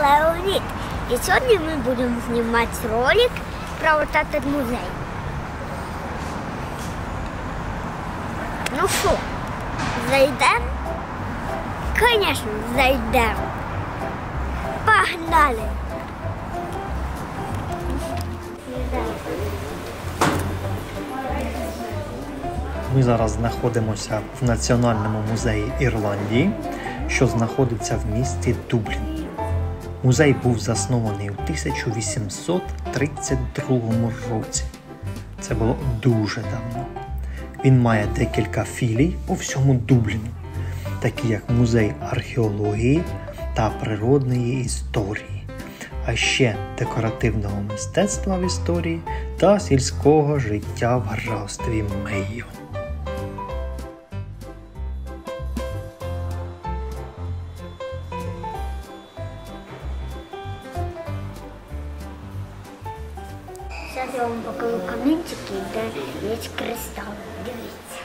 Леонид. И сегодня мы будем снимать ролик про вот этот музей. Ну что, зайдем? Конечно, зайдем. Погнали! Ми зараз знаходимося в Національному музеї Ірландії, що знаходиться в місті Дублін. Музей був заснований у 1832 році. Це було дуже давно. Він має декілька філій по всьому Дубліну, такі як музей археології та природної історії, а ще декоративного мистецтва в історії та сільського життя в графстві Мейо. Зараз я вам покажу камінчики, де є кристал. Дивіться.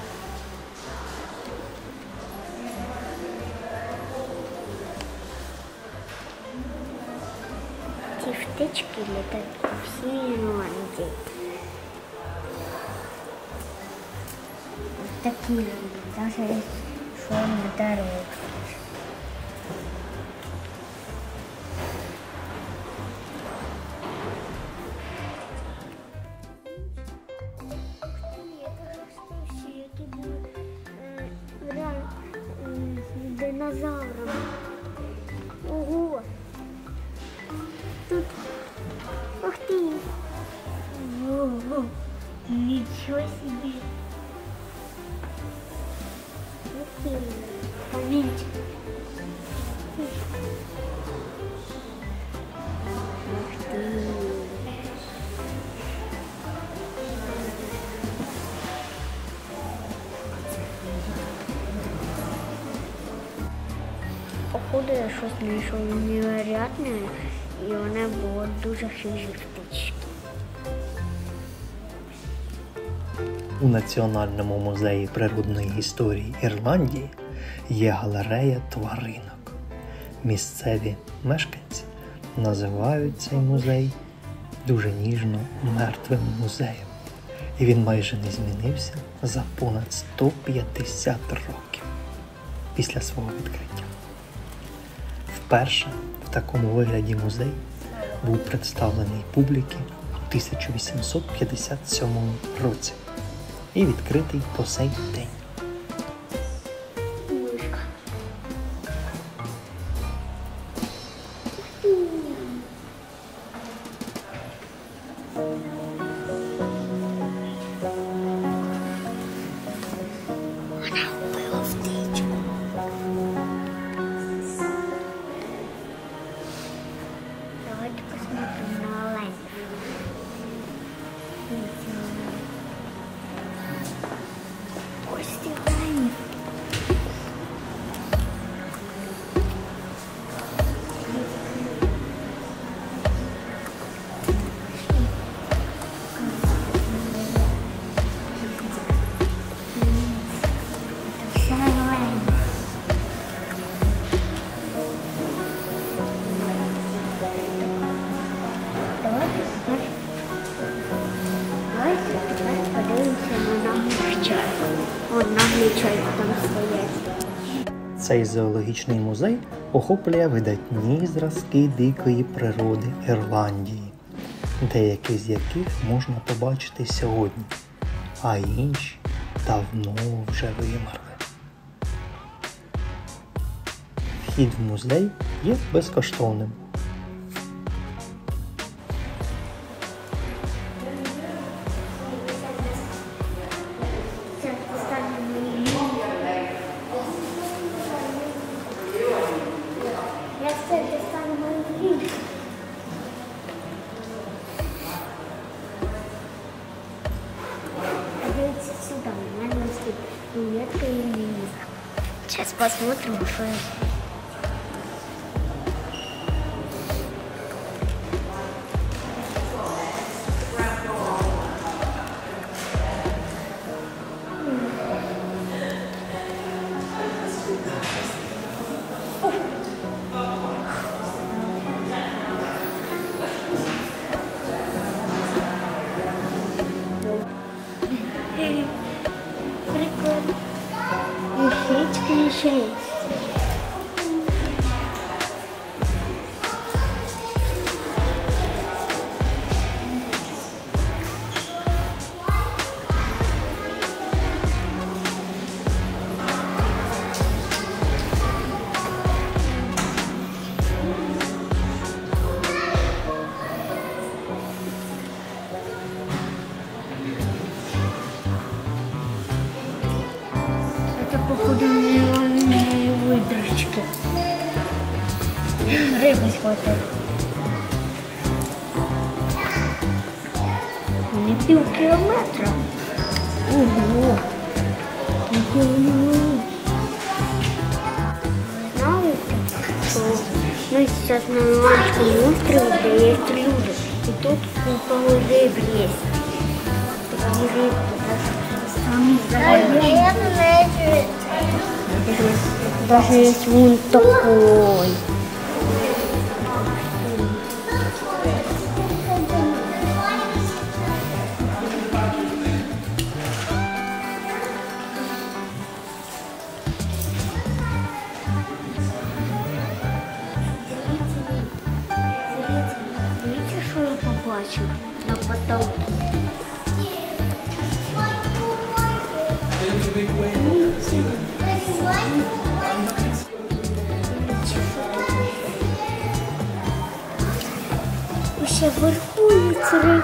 Ці птички літають по всій Ірландії. Ось такі люди, навіть що на дорогах. Динозавром. Ого! Тут... Ух ты! Ого! Ничего себе! Ух ты! Каменчик! Ух ты! Походу я щось знайшов невероятне, і вони були дуже хижі птички. У Національному музеї природної історії Ірландії є галерея тваринок. Місцеві мешканці називають цей музей дуже ніжно мертвим музеєм. І він майже не змінився за понад 150 років після свого відкриття. Вперше в такому вигляді музей був представлений публіки у 1857 році і відкритий по сей день. Давайте посмотрим на оленя. Кости оленей. Это все олени. Давайте тепер подивимося на наглих чайок. Вон наглі чайки там стоять. Цей зоологічний музей охоплює видатні зразки дикої природи Ірландії, деякі з яких можна побачити сьогодні, а інші давно вже вимерли. Вхід в музей є безкоштовним. Я все достану мою книгу. Дивіться сюди, у мене стоїть рулетка і линейка. Сейчас посмотрим, что это. ще є. Это, походу, нереальные выдрочки. Рыбы схватили. Не півкілометра. Ого. Знаете, что мы сейчас на маленьком острове, где есть люди. И тут купа рыб есть. Такие рыбки даже есть вон такой. Видите, что я побачила на потолке? Ще вверху рибки.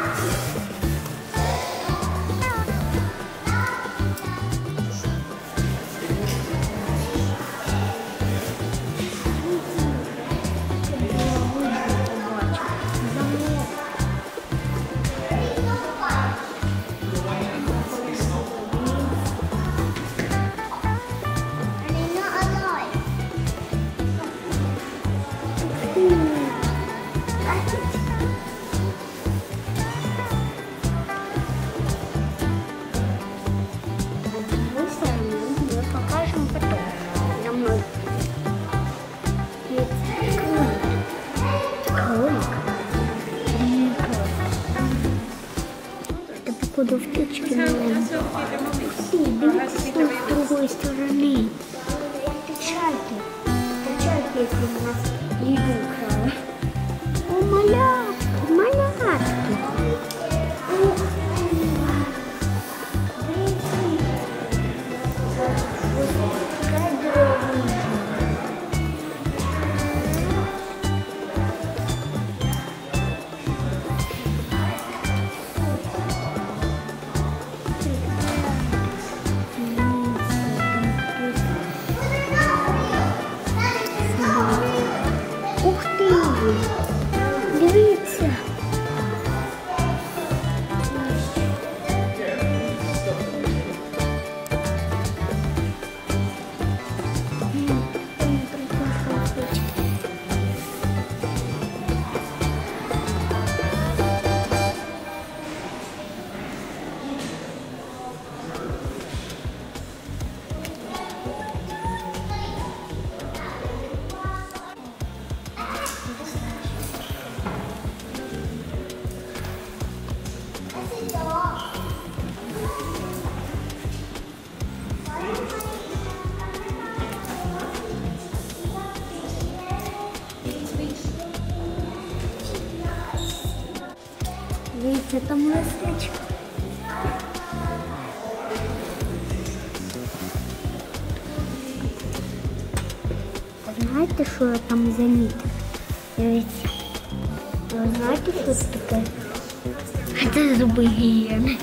Походу птички, наверное. Дивіться з другої сторони. Чайки. Чайки, які у нас їду крали. О, малятки, малятки. Ух ти! Дивіться! Видите, там лисичка. Знаєте, що я там замітив? Дивіться. Ви знаєте, що це таке? Це зуби гієни.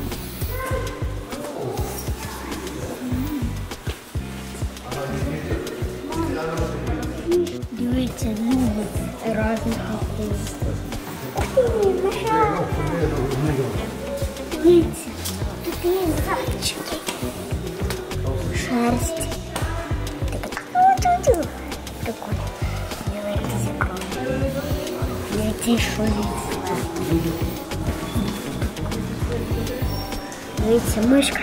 Дивіться, зуби різних таких. Дивіться, тут є зайчики. Шерсть. Такой. Дивіться, крові. Дивіться, що ліс. Дивіться, мишка.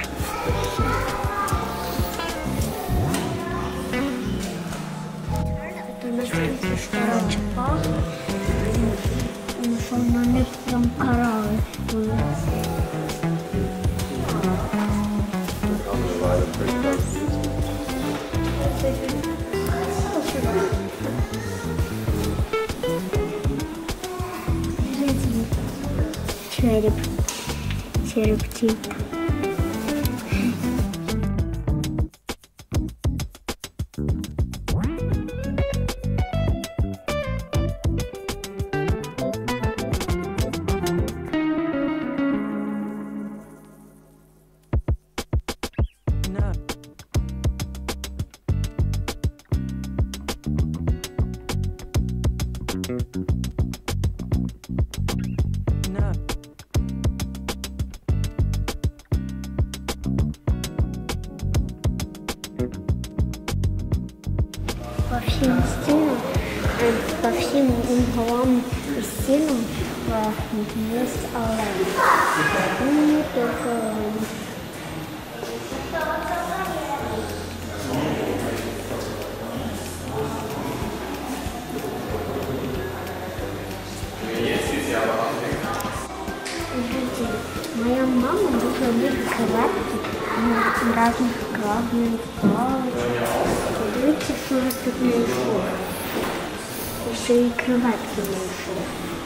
Це у нас тут стара черепаха. Тому що на них там корали були. Череп. По всем стенам, по всем углам и стенам есть олень. Не только олень. Моя мама любит кроватки разных красных палочек. Видите, что я тут нашел? Еще и кроватки нашел.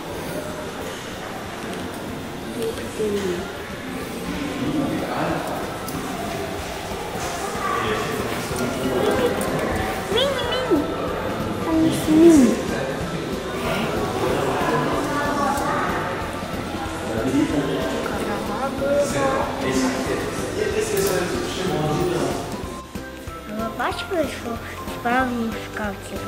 Мини-мини. Там есть мини. Ви бачили, що справжній шкафчик?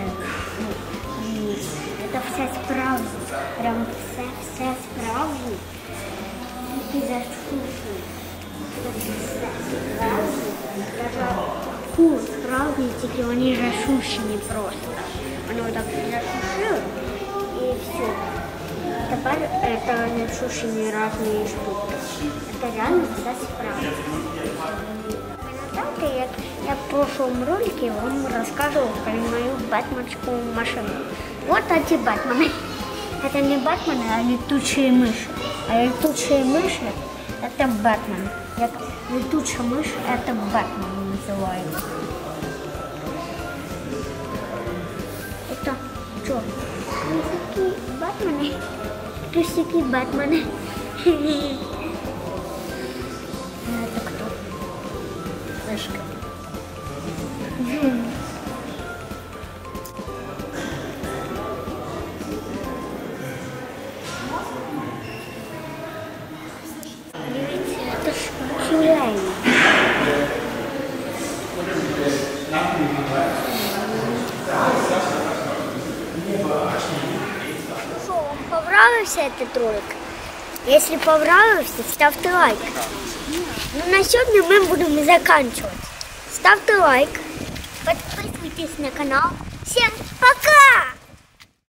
Це все справжнє. Прям все справжнє. І засушує. Це все справжнє. Навіть справжні, тільки вони засушені просто. Вони отак засушили і все. Теперь это засушенные разные штуки. Это реально все справа. Пам'ятаєте, я в прошлом ролике вам рассказывал про мою бэтменскую машину. Вот эти Бэтмены. Это не Бэтмены, а летучие мыши. А летучие мыши это Бэтмен. Летучая мышь это Бэтмен называется. Это что? Такие Бэтмены. Трусики Бэтмены. Это кто? Мышка. Видите, это ж тюлень. Что, вам понравился этот ролик? Если понравился, ставьте лайк. Ну, на сегодня мы будем заканчивать. Ставьте лайк, подписывайтесь на канал. Всем пока!